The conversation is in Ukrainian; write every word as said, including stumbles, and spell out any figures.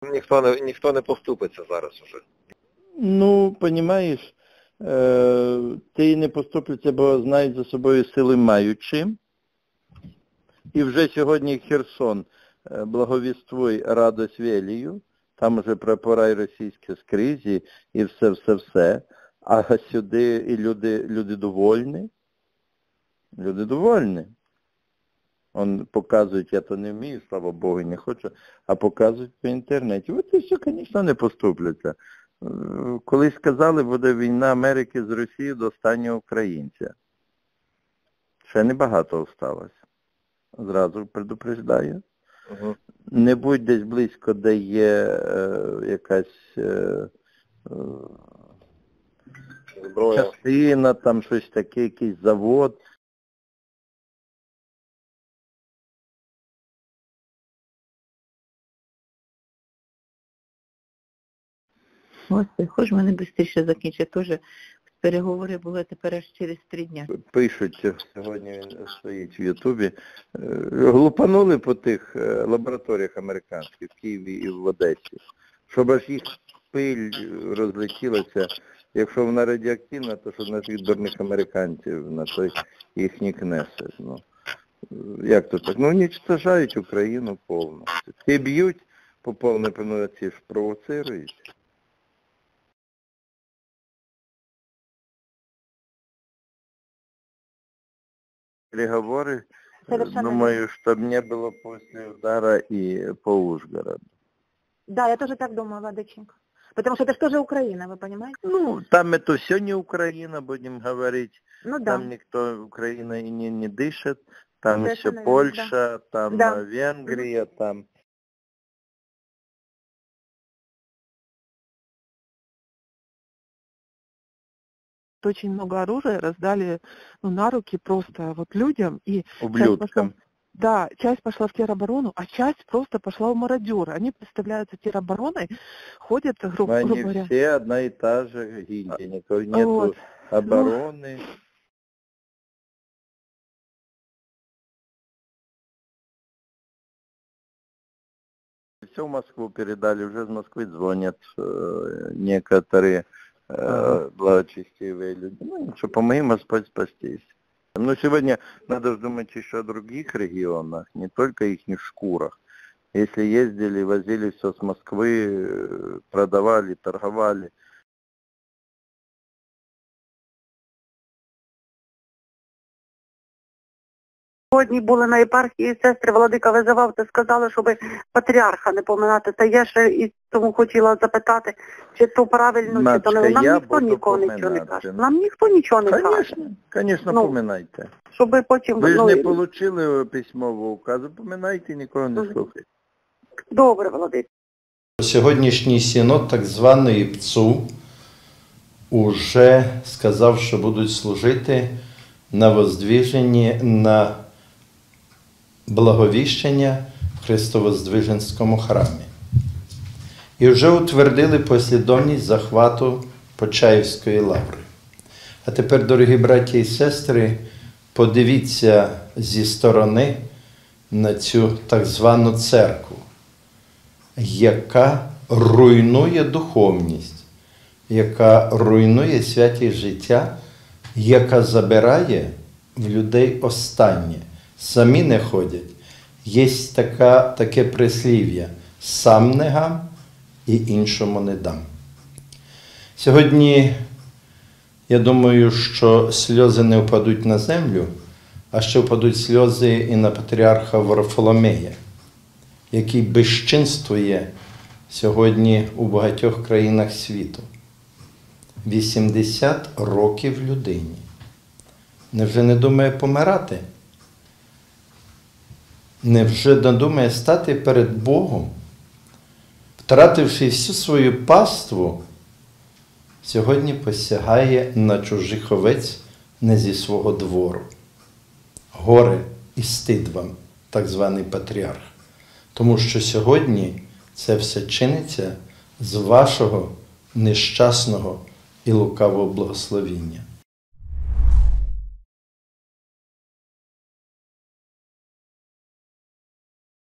Ніхто не, ніхто не поступиться зараз уже. Ну, розумієш, е, ти не поступиться, бо знають за собою сили маючи. І вже сьогодні Херсон е, благовіствуй радость велію, там вже прапора російські скрізь і, і все-все-все. А сюди і люди, люди довольні. Люди довольні. Он показують, я то не вмію, слава Богу, не хочу, а показують по інтернеті. От і все, звісно, не поступляться. Колись сказали, буде війна Америки з Росією до останнього українця. Ще небагато осталось. Зразу предупреждаю. Угу. Не будь десь близько, де є е, якась е, е, частина, там щось таке, якийсь завод. Господи, хоч мене швидше закінчить. Теж переговори були тепер аж через три дні. Пишуть, сьогодні він стоїть в Ютубі, глупанули по тих лабораторіях американських в Києві і в Одесі, щоб аж їх пиль розлетілася. Якщо вона радіоактивна, то що на тих дурних американців, на той їх не кнесе. Ну, як то так? Ну, уничтожають Україну повністю. І б'ють по повній певноці, ж провоцирують. Переговоры, совершенно думаю, чтобы не было после удара и по Ужгороду. Да, я тоже так думаю, Владыченко. Потому что это же тоже Украина, вы понимаете? Ну, там это все не Украина, будем говорить. Ну да. Там никто, Украина и не, не дышит. Там Совершенно еще верно, Польша, да. там Да. Венгрия, там... Очень много оружия раздали, ну, на руки просто вот людям. И ублюдкам. Да, часть пошла в тероборону, а часть просто пошла в мародеры. Они представляются теробороной, ходят, грубо, Они грубо говоря. все одна и та же гильдия, никакой нету Вот. обороны. Все в Москву передали, уже из Москвы звонят э, некоторые э, благочестивые люди. Ну ничего, помоги Господь спастись. Но сегодня надо думать еще о других регионах, не только их шкурах. Если ездили, возили все с Москвы, продавали, торговали. Сьогодні були на єпархії, сестри Владика визивав, та сказали, щоб патріарха не поминати. Та я ще і тому хотіла запитати, чи то правильно, Матушка, чи то не. Нам я ніхто нікого нічого не поминати. каже. Нам ніхто нічого не Конечно, каже. конечно, Ну, поминайте. Щоб потім... Ви ж ну, не і- отримали письмового указу, поминайте, нікого не Мгм. слухайте. Добре, Владик. Сьогоднішній синод так званої ПЦУ уже сказав, що будуть служити на воздвиженні, на благовіщення в Христовоздвиженському храмі. І вже утвердили послідовність захвату Почаївської лаври. А тепер, дорогі браті і сестри, подивіться зі сторони на цю так звану церкву, яка руйнує духовність, яка руйнує святість життя, яка забирає в людей останнє. Самі не ходять. Є така, таке прислів'я «сам не гам і іншому не дам». Сьогодні, я думаю, що сльози не впадуть на землю, а ще впадуть сльози і на патріарха Варфоломея, який безчинствує сьогодні у багатьох країнах світу. вісімдесят років людині. Невже не думає помирати? Невже не думає стати перед Богом? Втративши всю свою паству, сьогодні посягає на чужих овець не зі свого двору. Горе і стид вам, так званий патріарх. Тому що сьогодні це все чиниться з вашого нещасного і лукавого благословіння.